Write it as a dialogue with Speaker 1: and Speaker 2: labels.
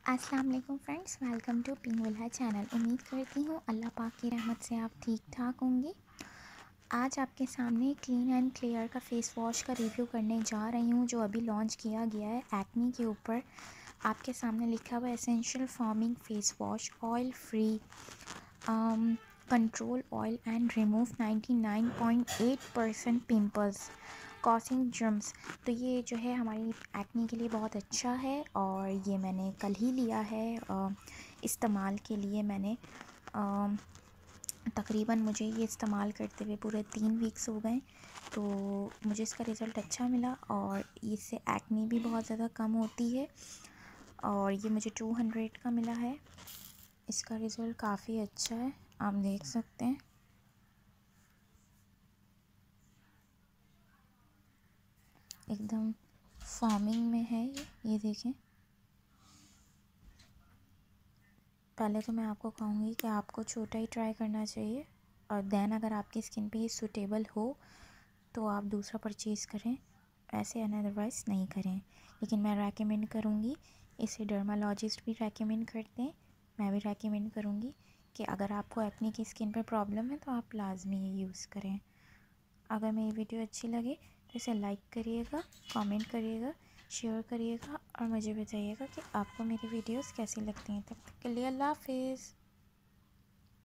Speaker 1: अस्सलाम वालेकुम friends, welcome to pink villa channel. उम्मीद करती हूँ अल्लाह पाक की रहमत से आप ठीक ठाक होंगे। आज आपके सामने क्लीन एंड क्लियर का फेस वॉश का रिव्यू करने जा रही हूँ, जो अभी लॉन्च किया गया है एक्नी के ऊपर। आपके सामने लिखा हुआ है essential foaming face wash, oil free, control oil and remove 99.8% pimples causing germs. तो ये जो है हमारी एक्ने के लिए बहुत अच्छा है और ये मैंने कल ही लिया है इस्तेमाल के लिए। मैंने तकरीबन मुझे ये इस्तेमाल करते हुए पूरे 3 वीक्स हो गए, तो मुझे इसका रिज़ल्ट अच्छा मिला और इससे एक्ने भी बहुत ज़्यादा कम होती है। और ये मुझे 200 का मिला है। इसका रिज़ल्ट काफ़ी अच्छा है, आप देख सकते हैं। एकदम फॉर्मिंग में है ये देखें। पहले तो मैं आपको कहूँगी कि आपको छोटा ही ट्राई करना चाहिए और देन अगर आपकी स्किन पे ये सूटेबल हो तो आप दूसरा परचेज़ करें, ऐसे अदरवाइज़ नहीं करें। लेकिन मैं रेकमेंड करूँगी, इसे डर्मालॉजिस्ट भी रेकमेंड करते हैं, मैं भी रेकमेंड करूँगी कि अगर आपको एक्ने की स्किन पे प्रॉब्लम है तो आप लाजमी ये यूज़ करें। अगर मेरी वीडियो अच्छी लगे तो इसे लाइक करिएगा, कमेंट करिएगा, शेयर करिएगा और मुझे बताइएगा कि आपको मेरी वीडियोस कैसी लगती हैं। तब तक के लिए अल्लाह हाफिज़।